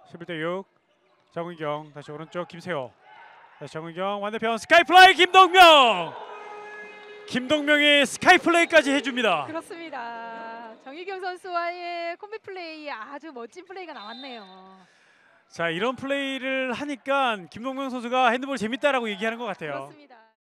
11대 6. 정은경 다시 오른쪽 김세호. 다시 정은경 완대편 스카이플라이 김동명. 김동명이 스카이플레이까지 해줍니다. 그렇습니다. 정희경 선수와의 콤비 플레이 아주 멋진 플레이가 나왔네요. 자, 이런 플레이를 하니까 김동명 선수가 핸드볼 재밌다라고 얘기하는 것 같아요. 그렇습니다.